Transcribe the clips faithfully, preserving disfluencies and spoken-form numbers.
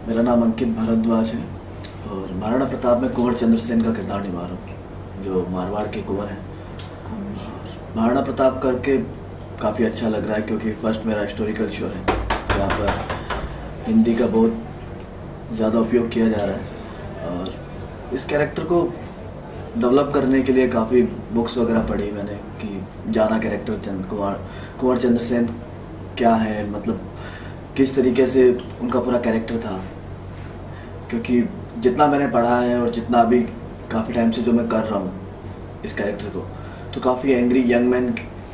मेरा नाम अंकित भारद्वाज है और महाराणा प्रताप में कुंवर चंद्रसेन का किरदार निभा रहा हूँ, जो मारवाड़ के कुंवर हैं। महाराणा प्रताप करके काफ़ी अच्छा लग रहा है क्योंकि फर्स्ट मेरा हिस्टोरिकल शो है जहाँ पर हिंदी का बहुत ज़्यादा उपयोग किया जा रहा है। और इस कैरेक्टर को डेवलप करने के लिए काफ़ी बुक्स वगैरह पढ़ी मैंने कि जाना कैरेक्टर चंद कुंवर कुंवर चंद्रसेन क्या है, मतलब किस तरीके से उनका पूरा कैरेक्टर था। क्योंकि जितना मैंने पढ़ा है और जितना अभी काफ़ी टाइम से जो मैं कर रहा हूँ इस कैरेक्टर को, तो काफ़ी angry young man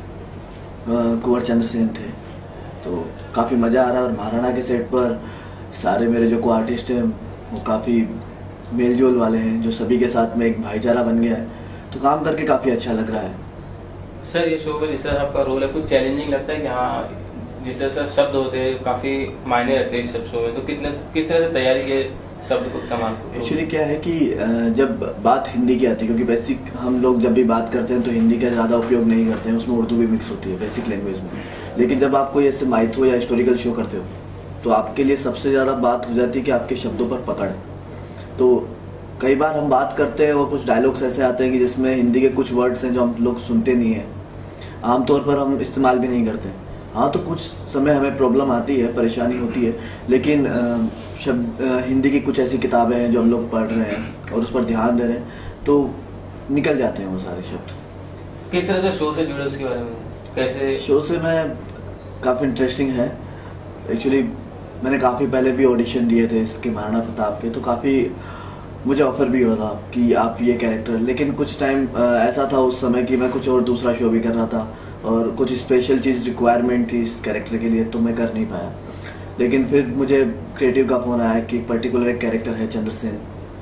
Kunwar Chandrasen थे, तो काफ़ी मज़ा आ रहा है। और महाराणा के सेट पर सारे मेरे जो को आर्टिस्ट हैं वो काफ़ी मेलजोल वाले हैं, जो सभी के साथ में एक भाईचारा बन गया है, तो काम करके काफ़ी अच्छा लग रहा है। सर ये शो में जिस तरह आपका रोल है कुछ चैलेंजिंग लगता है कि हाँ जिस तरह से शब्द होते हैं काफ़ी मायने रखते हैं इस सब शो में, तो कितने किस तरह से तैयारी के शब्द को कमाल? एक्चुअली क्या है कि जब बात हिंदी की आती है, क्योंकि बेसिक हम लोग जब भी बात करते हैं तो हिंदी का ज़्यादा उपयोग नहीं करते हैं, उसमें उर्दू भी मिक्स होती है बेसिक लैंग्वेज में। लेकिन जब आप कोई ऐसे माइथो या हिस्टोरिकल शो करते हो तो आपके लिए सबसे ज़्यादा बात हो जाती है कि आपके शब्दों पर पकड़। तो कई बार हम बात करते हैं और कुछ डायलॉग्स ऐसे आते हैं कि जिसमें हिंदी के कुछ वर्ड्स हैं जो हम लोग सुनते नहीं हैं, आमतौर पर हम इस्तेमाल भी नहीं करते। हाँ, तो कुछ समय हमें प्रॉब्लम आती है, परेशानी होती है, लेकिन शब्द हिंदी की कुछ ऐसी किताबें हैं जो हम लोग पढ़ रहे हैं और उस पर ध्यान दे रहे हैं तो निकल जाते हैं वो सारे शब्द। किस तरह से शो से जुड़े उसके बारे में कैसे? शो से मैं काफ़ी इंटरेस्टिंग है। एक्चुअली मैंने काफ़ी पहले भी ऑडिशन दिए थे इसके महाराणा प्रताप के, तो काफ़ी मुझे ऑफ़र भी हुआ था कि आप ये कैरेक्टर, लेकिन कुछ टाइम ऐसा था उस समय कि मैं कुछ और दूसरा शो भी कर रहा था और कुछ स्पेशल चीज़ रिक्वायरमेंट थी इस कैरेक्टर के लिए, तो मैं कर नहीं पाया। लेकिन फिर मुझे क्रिएटिव का फ़ोन आया कि पर्टिकुलर एक कैरेक्टर है चंद्रसेन,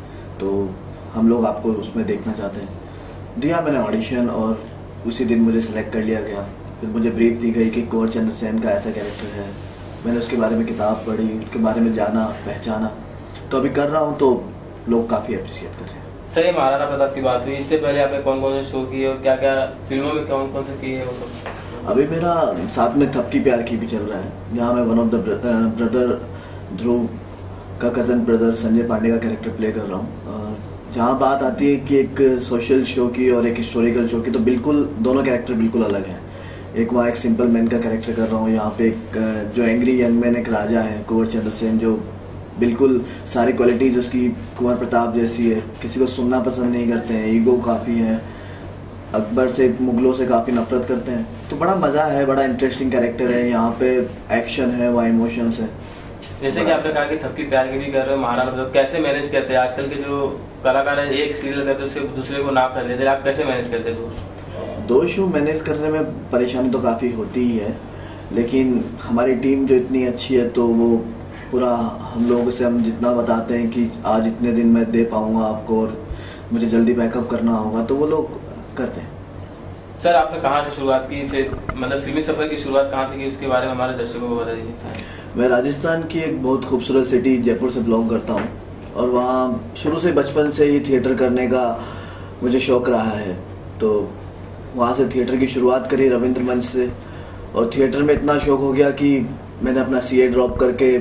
तो हम लोग आपको उसमें देखना चाहते हैं। दिया मैंने ऑडिशन और उसी दिन मुझे सेलेक्ट कर लिया गया। फिर मुझे ब्रीफ दी गई कि कुंवर चंद्रसेन का ऐसा कैरेक्टर है, मैंने उसके बारे में किताब पढ़ी, उसके बारे में जाना पहचाना, तो अभी कर रहा हूँ तो लोग काफ़ी अप्रिशिएट कर रहे हैं। सर ये महाराणा प्रताप की बात हुई, इससे पहले आपने कौन कौन से शो किए और क्या क्या फिल्मों में कौन कौन से किए हैं वो सब? अभी मेरा साथ में थपकी प्यार की भी चल रहा है, जहाँ मैं one of the brother Dhruv का कज़न ब्रदर संजय पांडे का कैरेक्टर प्ले कर रहा हूँ। जहाँ बात आती है कि एक सोशल शो की और एक हिस्टोरिकल शो की, तो बिल्कुल दोनों कैरेक्टर बिल्कुल अलग हैं। एक वहाँ एक सिंपल मैन का कैरेक्टर कर रहा हूँ, यहाँ पे एक जो एंग्री यंग मैन एक राजा है कुंवर चंद्रसेन, जो बिल्कुल सारी क्वालिटीज़ उसकी कुंवर प्रताप जैसी है, किसी को सुनना पसंद नहीं करते हैं, ईगो काफ़ी है, अकबर से मुगलों से काफ़ी नफरत करते हैं। तो बड़ा मज़ा है, बड़ा इंटरेस्टिंग कैरेक्टर है, यहाँ पे एक्शन है, वहाँ इमोशंस है। जैसे कि आपने कहा कि थपकी प्यार की भी कर रहे हो महाराणा प्रताप, कैसे मैनेज करते हैं? आजकल के जो कलाकार है एक सीरियल करते उससे दूसरे को ना कर लेते, आप कैसे मैनेज करते हैं? दो शो मैनेज करने में परेशानी तो काफ़ी होती ही है, लेकिन हमारी टीम जो इतनी अच्छी है तो वो पूरा हम लोगों से हम जितना बताते हैं कि आज इतने दिन मैं दे पाऊंगा आपको और मुझे जल्दी बैकअप करना होगा, तो वो लोग करते हैं। सर आपने कहाँ से शुरुआत की, फिर मतलब फिल्मी सफ़र की शुरुआत कहाँ से की, उसके बारे में हमारे दर्शकों को बता दीजिए। मैं राजस्थान की एक बहुत खूबसूरत सिटी जयपुर से बिलोंग करता हूँ और वहाँ शुरू से बचपन से ही थिएटर करने का मुझे शौक़ रहा है, तो वहाँ से थिएटर की शुरुआत करी रविंद्र मंच से, और थिएटर में इतना शौक़ हो गया कि मैंने अपना सी ए ड्रॉप करके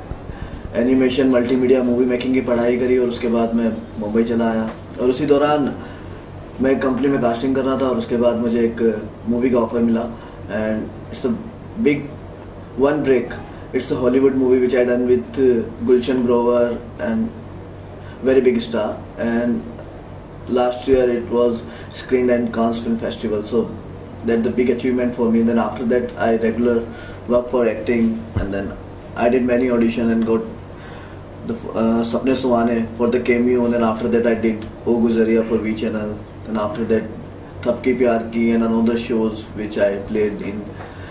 एनिमेशन मल्टीमीडिया मूवी मेकिंग की पढ़ाई करी और उसके बाद मैं मुंबई चला आया। और उसी दौरान मैं एक कंपनी में कास्टिंग कर रहा था और उसके बाद मुझे एक मूवी का ऑफर मिला, and it's a big one break. It's a Hollywood movie which I done with Gulshan Grover and very big star, and last year it was screened in Cannes Film Festival, so that's the big achievement for me. Then after that I regular work for acting, and then I did many audition and got the uh, Sapne Suhane for the cameo, and then after that I did O Guzariya for V Channel, and after that Thapki Pyar Ki and another shows which I played in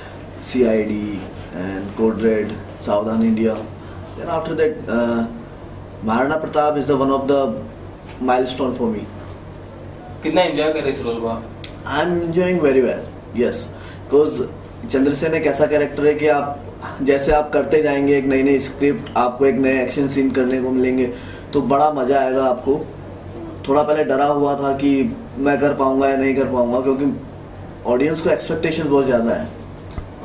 C I D and Code Red, Saudhan India. Then after that uh, Maharana Pratap is the one of the milestone for me. कितना enjoy कर रहे इस role को? I am enjoying very well, yes, because Chandrasen एक ऐसा character है कि आप जैसे आप करते जाएंगे एक नई नई स्क्रिप्ट, आपको एक नए एक्शन सीन करने को मिलेंगे, तो बड़ा मज़ा आएगा आपको। थोड़ा पहले डरा हुआ था कि मैं कर पाऊंगा या नहीं कर पाऊंगा, क्योंकि ऑडियंस को एक्सपेक्टेशन बहुत ज़्यादा है, और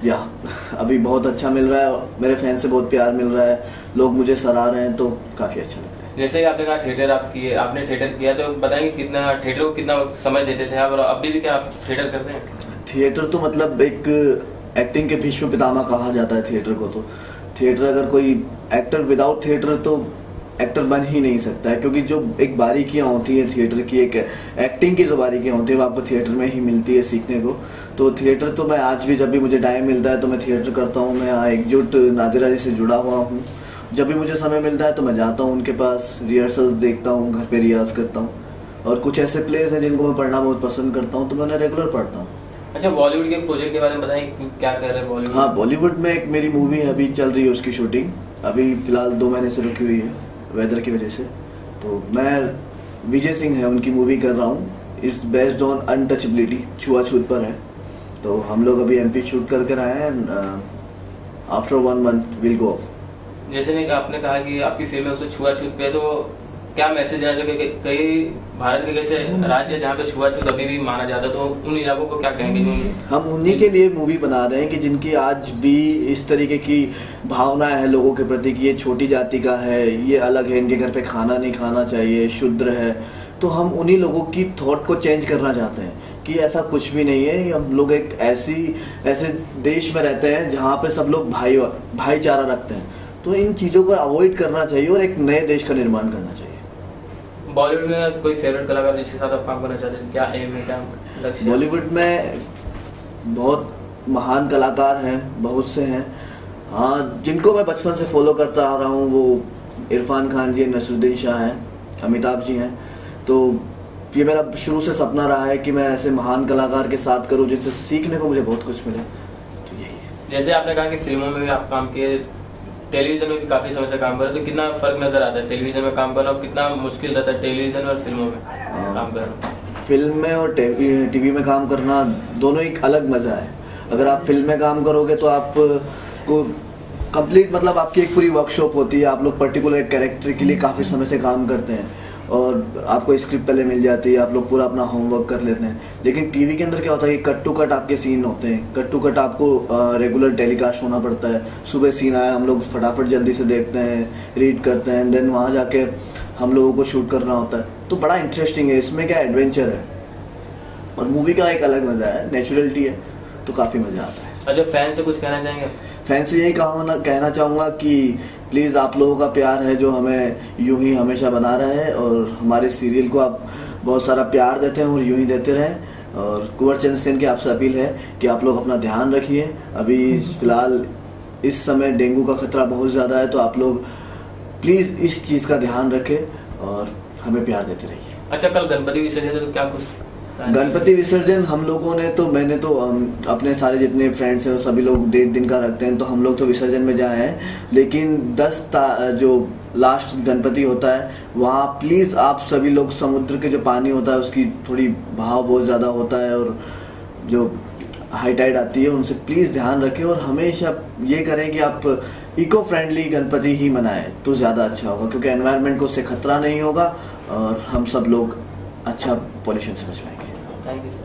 या अभी बहुत अच्छा मिल रहा है, मेरे फैन से बहुत प्यार मिल रहा है, लोग मुझे सराह रहे हैं, तो काफ़ी अच्छा लग रहा है। जैसे कि आपने कहा थिएटर आप किए, आपने थिएटर किया, तो बताएंगे कितना थिएटर को कितना समय देते थे आप, और अभी भी क्या आप थिएटर करते हैं? थिएटर तो मतलब एक एक्टिंग के भीष्म पितामह कहा जाता है थिएटर को। तो थिएटर, अगर कोई एक्टर विदाउट थिएटर तो एक्टर बन ही नहीं सकता है, क्योंकि जो एक बारीकियाँ होती हैं थिएटर की, एक एक्टिंग की जो बारीकियाँ होती हैं वो आपको थिएटर में ही मिलती है सीखने को। तो थिएटर तो मैं आज भी, जब भी मुझे टाइम मिलता है तो मैं थिएटर करता हूँ। मैं यहाँ एकजुट नादिरा जी से जुड़ा हुआ हूँ, जब भी मुझे समय मिलता है तो मैं जाता हूँ उनके पास, रिहर्सल्स देखता हूँ, घर पे रियाज करता हूँ। और कुछ ऐसे प्लेस हैं जिनको मैं पढ़ना बहुत पसंद करता हूँ, तो मैं उन्हें रेगुलर पढ़ता हूँ। अच्छा, बॉलीवुड के प्रोजेक्ट के बारे में बताएं, क्या कर रहे हैं बॉलीवुड? हाँ, बॉलीवुड में एक मेरी मूवी है, अभी चल रही है उसकी शूटिंग, अभी फिलहाल दो महीने से रुकी हुई है वेदर की वजह से। तो मैं, विजय सिंह है, उनकी मूवी कर रहा हूँ। इट्स बेस्ड ऑन अनटचेबिलिटी, छुआछूत पर है। तो हम लोग अभी एमपी शूट करके आए हैं, after one month will go. जैसे नहीं आपने कहा कि आपकी फिल्म है उसमें छुआछूत पे, तो क्या मैसेज देना चाहिए? कई भारत के कैसे राज्य जहाँ पे छुआछूत अभी भी माना जाता है, तो उन इलाकों को क्या कहेंगे? हम उन्हीं के लिए मूवी बना रहे हैं कि जिनकी आज भी इस तरीके की भावनाएं है लोगों के प्रति कि ये छोटी जाति का है, ये अलग है, इनके घर पे खाना नहीं खाना चाहिए, शुद्र है। तो हम उन्हीं लोगों की थॉट को चेंज करना चाहते हैं कि ऐसा कुछ भी नहीं है। हम लोग एक ऐसी ऐसे देश में रहते हैं जहाँ पे सब लोग भाई भाईचारा रखते हैं। तो इन चीज़ों को अवॉइड करना चाहिए और एक नए देश का निर्माण करना चाहिए। बॉलीवुड में कोई फेवरेट कलाकार जिसके साथ आप काम करना चाहते हैं? क्या एम है, क्या लक्ष्य? बॉलीवुड में बहुत महान कलाकार हैं, बहुत से हैं। हाँ, जिनको मैं बचपन से फॉलो करता आ रहा हूँ, वो इरफान खान जी, नसरुद्दीन शाह हैं, अमिताभ जी हैं। तो ये मेरा शुरू से सपना रहा है कि मैं ऐसे महान कलाकार के साथ करूँ जिनसे सीखने को मुझे बहुत कुछ मिले। तो यही है। जैसे आपने कहा कि फिल्मों में भी आप काम किए, टेलीविजन में भी काफी समय से काम कर रहे, तो कितना फर्क नजर आता है टेलीविजन में काम करना और कितना मुश्किल रहता है टेलीविजन और फिल्मों में काम करना? फिल्म में और टीवी में काम करना दोनों एक अलग मजा है। अगर आप फिल्म में काम करोगे तो आप को कंप्लीट, मतलब आपकी एक पूरी वर्कशॉप होती है, आप लोग पर्टिकुलर कैरेक्टर के लिए काफ़ी समय से काम करते हैं और आपको स्क्रिप्ट पहले मिल जाती है, आप लोग पूरा अपना होमवर्क कर लेते हैं। लेकिन टीवी के अंदर क्या होता है कि कट टू कट आपके सीन होते हैं, कट टू कट आपको रेगुलर टेलीकास्ट होना पड़ता है। सुबह सीन आया, हम लोग फटाफट जल्दी से देखते हैं, रीड करते हैं, देन वहाँ जाके हम लोगों को शूट करना होता है। तो बड़ा इंटरेस्टिंग है, इसमें क्या एडवेंचर है और मूवी का एक अलग मज़ा है, नेचुरलिटी है, तो काफ़ी मज़ा आता है। अच्छा, फैन से कुछ कहना चाहेंगे? फैन से यही कहना कहना चाहूँगा कि प्लीज़ आप लोगों का प्यार है जो हमें यूं ही हमेशा बना रहा है और हमारे सीरियल को आप बहुत सारा प्यार देते हैं और यूं ही देते रहें। और कुंवर चंद्र सेन की आपसे अपील है कि आप लोग अपना ध्यान रखिए। अभी फ़िलहाल इस समय डेंगू का खतरा बहुत ज़्यादा है, तो आप लोग प्लीज़ इस चीज़ का ध्यान रखें और हमें प्यार देते रहिए। अच्छा, कल गणपति विसर्जन, तो क्या कुछ? गणपति विसर्जन हम लोगों ने तो, मैंने तो अपने सारे जितने फ्रेंड्स हैं वो सभी लोग डेढ़ दिन का रखते हैं, तो हम लोग तो विसर्जन में जाए हैं। लेकिन दस जो लास्ट गणपति होता है वहाँ प्लीज़ आप सभी लोग, समुद्र के जो पानी होता है उसकी थोड़ी बहाव बहुत ज़्यादा होता है और जो हाई टाइड आती है, उनसे प्लीज़ ध्यान रखें और हमेशा ये करें कि आप इको फ्रेंडली गणपति ही मनाएं तो ज़्यादा अच्छा होगा, क्योंकि एनवायरनमेंट को उससे खतरा नहीं होगा और हम सब लोग अच्छा पॉल्यूशन से बच पाएंगे। Thank you.